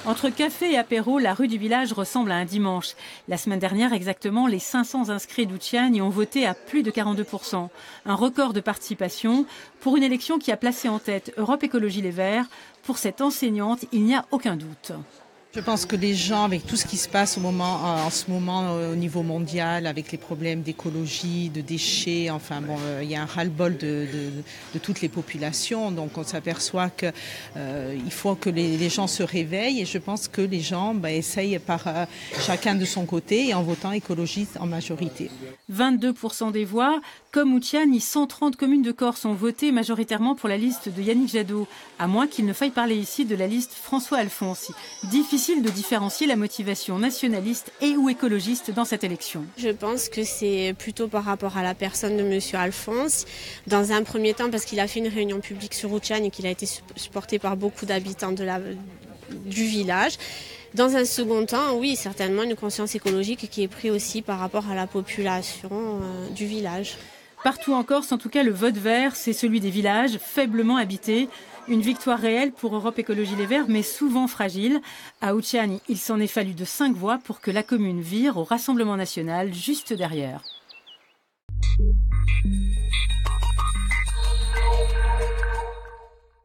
Entre café et apéro, la rue du village ressemble à un dimanche. La semaine dernière, exactement, les 500 inscrits d'Outian y ont voté à plus de 42%. Un record de participation pour une élection qui a placé en tête Europe Écologie Les Verts. Pour cette enseignante, il n'y a aucun doute. Je pense que les gens, avec tout ce qui se passe en ce moment au niveau mondial, avec les problèmes d'écologie, de déchets, il y a un ras-le-bol de toutes les populations. Donc on s'aperçoit qu'il faut que les gens se réveillent et je pense que les gens essayent par chacun de son côté et en votant écologiste en majorité. 22% des voix. Comme Outian, 130 communes de Corse ont voté majoritairement pour la liste de Yannick Jadot, à moins qu'il ne faille parler ici de la liste François Alfonsi. Difficile de différencier la motivation nationaliste et ou écologiste dans cette élection. Je pense que c'est plutôt par rapport à la personne de M. Alphonse. Dans un premier temps, parce qu'il a fait une réunion publique sur Outian et qu'il a été supporté par beaucoup d'habitants du village. Dans un second temps, oui, certainement une conscience écologique qui est prise aussi par rapport à la population du village. Partout en Corse, en tout cas, le vote vert, c'est celui des villages faiblement habités. Une victoire réelle pour Europe Écologie Les Verts, mais souvent fragile. À Outian, il s'en est fallu de 5 voix pour que la commune vire au Rassemblement national juste derrière.